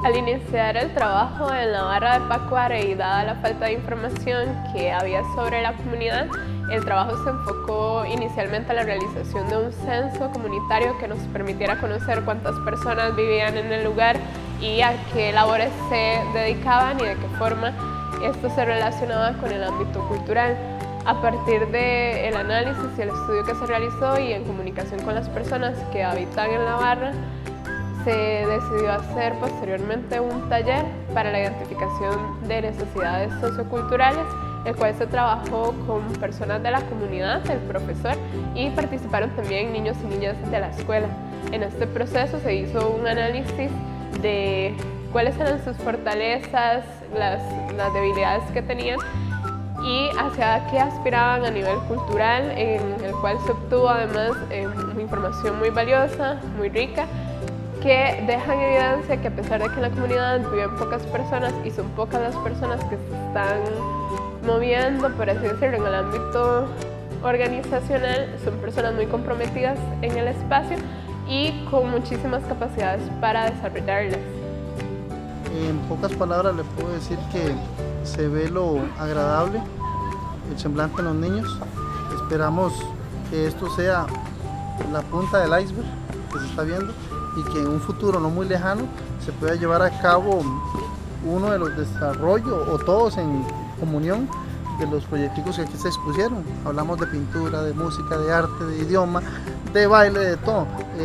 Al iniciar el trabajo en la barra de Pacuare y dada la falta de información que había sobre la comunidad, el trabajo se enfocó inicialmente a la realización de un censo comunitario que nos permitiera conocer cuántas personas vivían en el lugar y a qué labores se dedicaban y de qué forma esto se relacionaba con el ámbito cultural. A partir del análisis y el estudio que se realizó y en comunicación con las personas que habitan en la barra, se decidió hacer posteriormente un taller para la identificación de necesidades socioculturales, el cual se trabajó con personas de la comunidad, el profesor, y participaron también niños y niñas de la escuela. En este proceso se hizo un análisis de cuáles eran sus fortalezas, las debilidades que tenían y hacia qué aspiraban a nivel cultural, en el cual se obtuvo además información muy valiosa, muy rica, que dejan evidencia que a pesar de que en la comunidad viven pocas personas y son pocas las personas que se están moviendo, por así decirlo, en el ámbito organizacional, son personas muy comprometidas en el espacio y con muchísimas capacidades para desarrollarlas. En pocas palabras le puedo decir que se ve lo agradable, el semblante de los niños. Esperamos que esto sea la punta del iceberg que se está viendo y que en un futuro no muy lejano se pueda llevar a cabo uno de los desarrollos o todos en comunión de los proyectos que aquí se expusieron. Hablamos de pintura, de música, de arte, de idioma, de baile, de todo.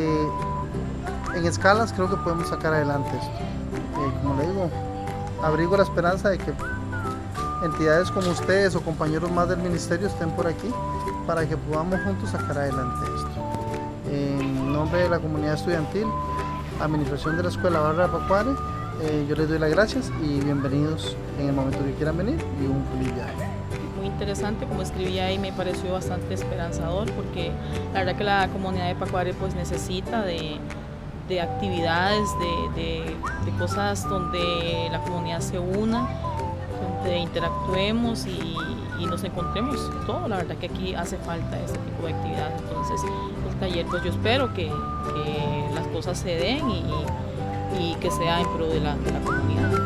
En escalas creo que podemos sacar adelante esto. Como le digo, abrigo la esperanza de que entidades como ustedes o compañeros más del ministerio estén por aquí para que podamos juntos sacar adelante esto. En nombre de la comunidad estudiantil, administración de la Escuela Barra de Pacuare, yo les doy las gracias y bienvenidos en el momento que quieran venir y un feliz viaje. Muy interesante, como escribí ahí, me pareció bastante esperanzador porque la verdad que la comunidad de Pacuare pues necesita de actividades, de cosas donde la comunidad se una, donde interactuemos y nos encontremos todo. La verdad que aquí hace falta este tipo de actividades. Entonces el taller pues yo espero que las cosas se den y que sea en pro de la comunidad.